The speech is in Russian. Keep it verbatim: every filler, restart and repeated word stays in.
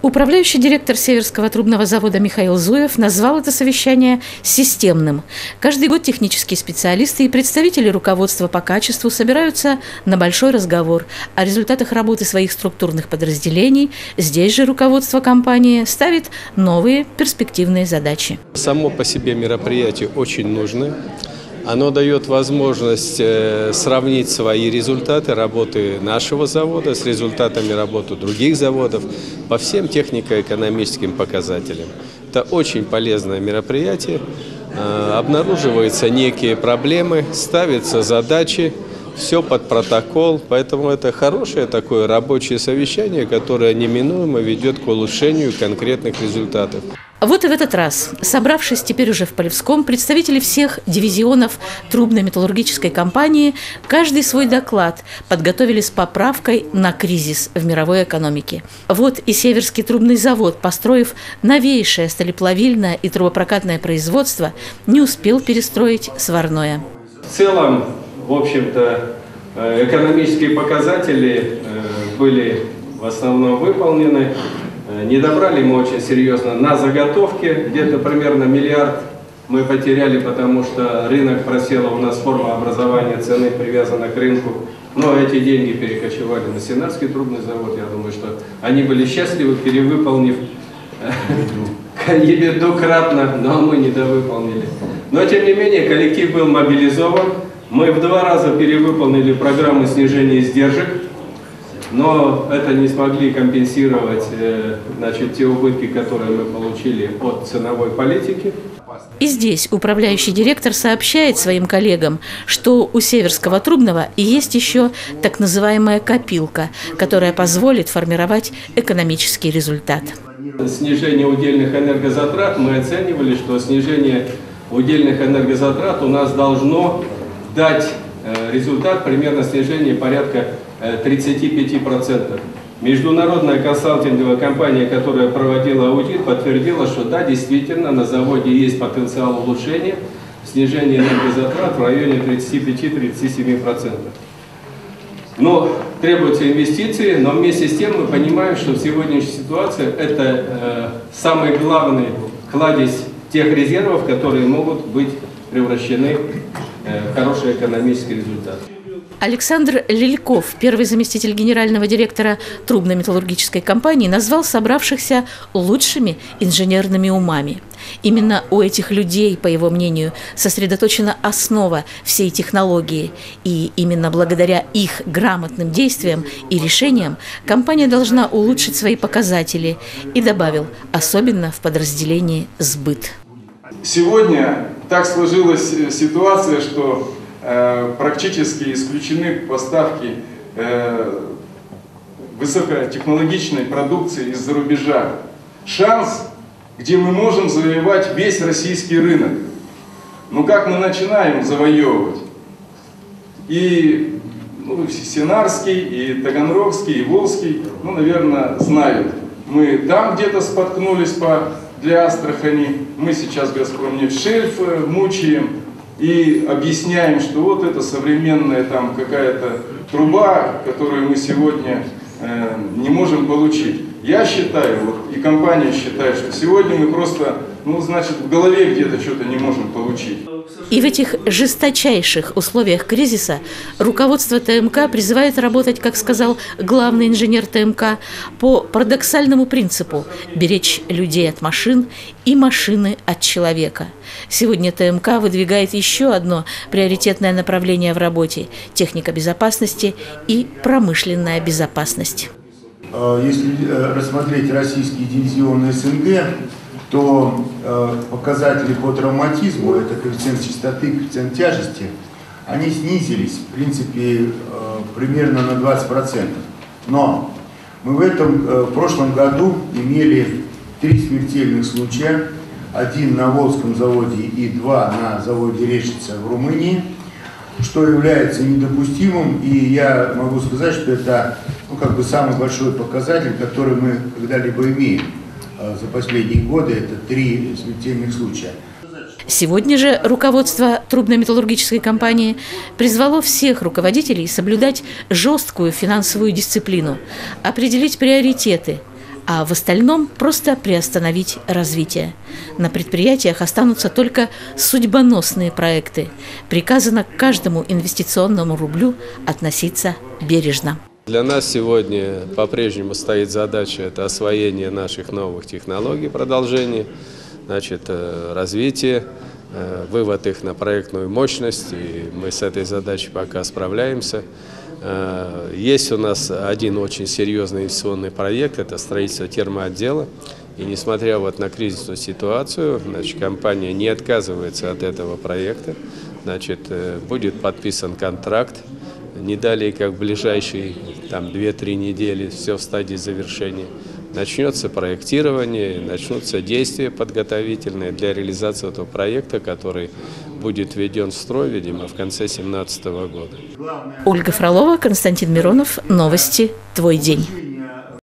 Управляющий директор Северского трубного завода Михаил Зуев назвал это совещание системным. Каждый год технические специалисты и представители руководства по качеству собираются на большой разговор о результатах работы своих структурных подразделений. Здесь же руководство компании ставит новые перспективные задачи. Само по себе мероприятие очень нужно. Оно дает возможность сравнить свои результаты работы нашего завода с результатами работы других заводов по всем технико-экономическим показателям. Это очень полезное мероприятие. Обнаруживаются некие проблемы, ставятся задачи, все под протокол. Поэтому это хорошее такое рабочее совещание, которое неминуемо ведет к улучшению конкретных результатов. Вот и в этот раз, собравшись теперь уже в Полевском, представители всех дивизионов трубно-металлургической компании каждый свой доклад подготовили с поправкой на кризис в мировой экономике. Вот и Северский трубный завод, построив новейшее сталеплавильное и трубопрокатное производство, не успел перестроить сварное. В целом, в общем-то, экономические показатели были в основном выполнены. Не добрали мы очень серьезно на заготовке, где-то примерно миллиард мы потеряли, потому что рынок просел, у нас форма образования цены привязана к рынку. Но эти деньги перекочевали на Сенарский трубный завод. Я думаю, что они были счастливы, перевыполнив ебеду кратно, но мы недовыполнили. Но тем не менее коллектив был мобилизован. Мы в два раза перевыполнили программу снижения издержек. Но это не смогли компенсировать значит, те убытки, которые мы получили от ценовой политики. И здесь управляющий директор сообщает своим коллегам, что у Северского трубного есть еще так называемая копилка, которая позволит формировать экономический результат. Снижение удельных энергозатрат, мы оценивали, что снижение удельных энергозатрат у нас должно дать результат примерно снижения порядка тридцати пяти процентов. Международная консалтинговая компания, которая проводила аудит, подтвердила, что да, действительно, на заводе есть потенциал улучшения, снижения энергозатрат в районе тридцати пяти — тридцати семи процентов. Но требуются инвестиции, но вместе с тем мы понимаем, что в сегодняшней ситуации это э, самый главный кладезь тех резервов, которые могут быть превращены э, в хороший экономический результат. Александр Лельков, первый заместитель генерального директора трубно-металлургической компании, назвал собравшихся лучшими инженерными умами. Именно у этих людей, по его мнению, сосредоточена основа всей технологии. И именно благодаря их грамотным действиям и решениям компания должна улучшить свои показатели. И добавил, особенно в подразделении «Сбыт». Сегодня так сложилась ситуация, что практически исключены поставки высокотехнологичной продукции из-за рубежа. Шанс, где мы можем завоевать весь российский рынок. Но как мы начинаем завоевывать? И ну, Сенарский, и Таганрогский, и Волжский, ну, наверное, знают. Мы там где-то споткнулись по, для Астрахани, мы сейчас Газпромнефть-Шельф мучаем. И объясняем, что вот это современная там какая-то труба, которую мы сегодня э, не можем получить. Я считаю, вот, и компания считает, что сегодня мы просто, ну, значит, в голове где-то что-то не можем получить. И в этих жесточайших условиях кризиса руководство ТМК призывает работать, как сказал главный инженер ТМК, по парадоксальному принципу – беречь людей от машин и машины от человека. Сегодня ТМК выдвигает еще одно приоритетное направление в работе – техника безопасности и промышленная безопасность. Если рассмотреть российские дивизионы СНГ, то э, показатели по травматизму, это коэффициент частоты, коэффициент тяжести, они снизились, в принципе, э, примерно на двадцать процентов. Но мы в, этом, э, в прошлом году имели три смертельных случая, один на Волжском заводе и два на заводе Решица в Румынии, что является недопустимым, и я могу сказать, что это ну, как бы самый большой показатель, который мы когда-либо имеем. За последние годы это три смертельных случая. Сегодня же руководство трубно-металлургической компании призвало всех руководителей соблюдать жесткую финансовую дисциплину, определить приоритеты, а в остальном просто приостановить развитие. На предприятиях останутся только судьбоносные проекты. Приказано к каждому инвестиционному рублю относиться бережно. Для нас сегодня по-прежнему стоит задача – это освоение наших новых технологий, продолжение, значит, развитие, вывод их на проектную мощность, и мы с этой задачей пока справляемся. Есть у нас один очень серьезный инвестиционный проект – это строительство термоотдела. И несмотря вот на кризисную ситуацию, значит, компания не отказывается от этого проекта. Значит, будет подписан контракт. Не далее, как в ближайшие две-три недели, все в стадии завершения. Начнется проектирование, начнутся действия подготовительные для реализации этого проекта, который будет введен в строй, видимо, в конце две тысячи семнадцатого года. Ольга Фролова, Константин Миронов. Новости. Твой день.